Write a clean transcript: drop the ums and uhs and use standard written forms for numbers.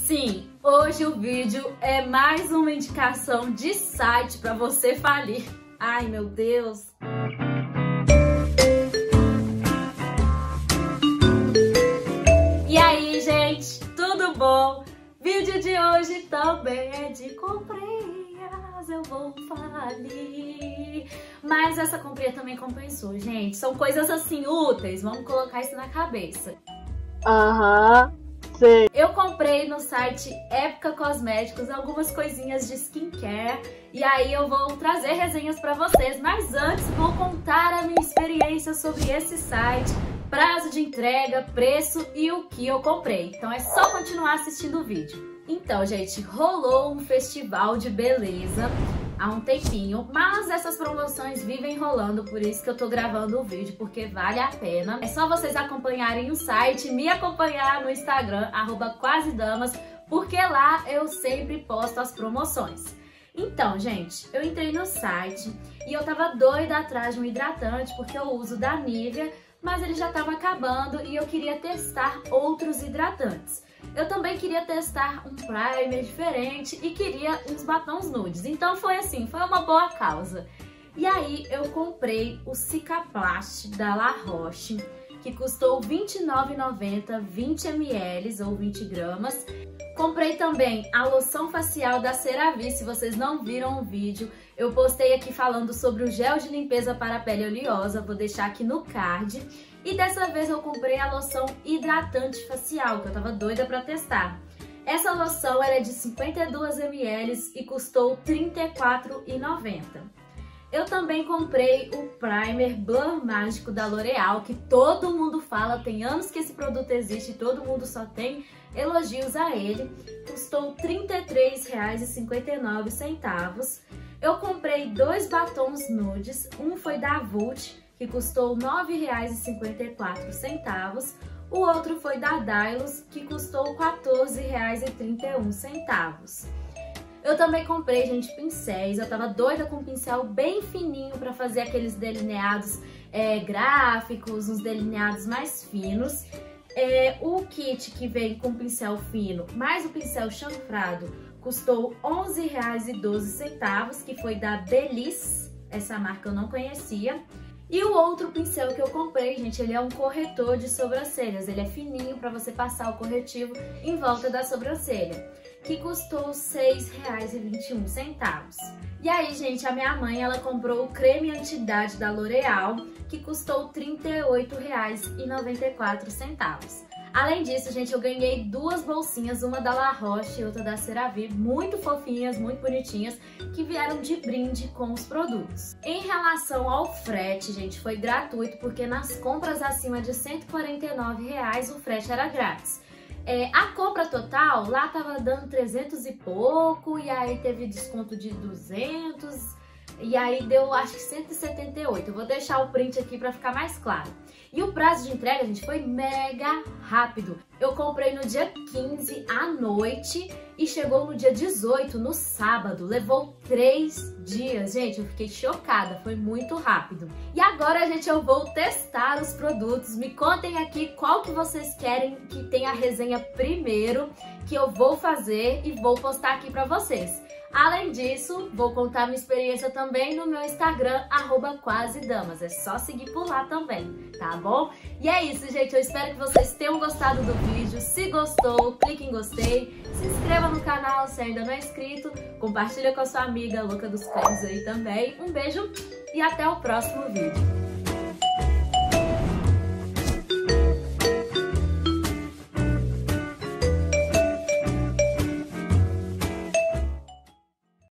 Sim, hoje o vídeo é mais uma indicação de site para você falir. Ai, meu Deus! E aí, gente, tudo bom? Vídeo de hoje também é de comprinhas, eu vou falir. Mas essa comprinha também compensou, gente. São coisas assim úteis, vamos colocar isso na cabeça. Sim. Eu comprei no site Época Cosméticos algumas coisinhas de skincare e aí eu vou trazer resenhas pra vocês, mas antes vou contar a minha experiência sobre esse site, prazo de entrega, preço e o que eu comprei. Então é só continuar assistindo o vídeo. Então, gente, rolou um festival de beleza há um tempinho, mas essas promoções vivem rolando, por isso que eu tô gravando o vídeo, porque vale a pena. É só vocês acompanharem o site, me acompanhar no Instagram, @quasedamas, porque lá eu sempre posto as promoções. Então, gente, eu entrei no site e eu tava doida atrás de um hidratante, porque eu uso da Nivea, mas ele já tava acabando e eu queria testar outros hidratantes. Eu também queria testar um primer diferente e queria uns batons nudes. Então foi assim, foi uma boa causa. E aí eu comprei o Cicaplast da La Roche, que custou R$ 29,90, 20 ml ou 20 gramas. Comprei também a loção facial da CeraVe. Se vocês não viram o vídeo, eu postei aqui falando sobre o gel de limpeza para a pele oleosa, vou deixar aqui no card. E dessa vez eu comprei a loção hidratante facial, que eu tava doida pra testar. Essa loção era de 52 ml e custou R$ 34,90. Eu também comprei o primer Blur Mágico da L'Oréal, que todo mundo fala, tem anos que esse produto existe e todo mundo só tem elogios a ele. Custou R$ 33,59. Eu comprei dois batons nudes, um foi da Vult, que custou R$ 9,54. O outro foi da Dylos, que custou R$ 14,31. Eu também comprei, gente, pincéis. Eu tava doida com um pincel bem fininho para fazer aqueles delineados gráficos, uns delineados mais finos. O kit que vem com pincel fino mais o pincel chanfrado custou R$ 11,12, que foi da Belize. Essa marca eu não conhecia. E o outro pincel que eu comprei, gente, ele é um corretor de sobrancelhas. Ele é fininho para você passar o corretivo em volta da sobrancelha, que custou R$ 6,21. E aí, gente, a minha mãe, ela comprou o creme anti-idade da L'Oréal, que custou R$ 38,94. Além disso, gente, eu ganhei duas bolsinhas, uma da La Roche e outra da CeraVe, muito fofinhas, muito bonitinhas, que vieram de brinde com os produtos. Em relação ao frete, gente, foi gratuito, porque nas compras acima de R$ 149,00 o frete era grátis. A compra total, lá tava dando 300 e pouco, e aí teve desconto de 200, e aí deu, acho que 178. Eu vou deixar o print aqui pra ficar mais claro. E o prazo de entrega, gente, foi mega rápido. Eu comprei no dia 15 à noite e chegou no dia 18, no sábado. Levou 3 dias, gente, eu fiquei chocada, foi muito rápido. E agora, gente, eu vou testar os produtos. Me contem aqui qual que vocês querem que tenha a resenha primeiro, que eu vou fazer e vou postar aqui pra vocês. Além disso, vou contar minha experiência também no meu Instagram, @quasedamas. É só seguir por lá também, tá bom? E é isso, gente. Eu espero que vocês tenham gostado do vídeo. Se gostou, clique em gostei. Se inscreva no canal se ainda não é inscrito. Compartilha com a sua amiga louca dos cremes aí também. Um beijo e até o próximo vídeo.